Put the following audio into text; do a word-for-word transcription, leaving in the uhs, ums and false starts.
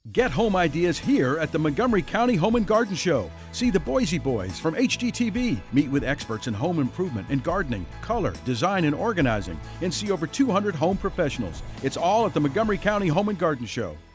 Get home ideas here at the Montgomery County Home and Garden Show. See the Boise Boys from H G T V. Meet with experts in home improvement and gardening, color, design, and organizing, and see over two hundred home professionals. It's all at the Montgomery County Home and Garden Show.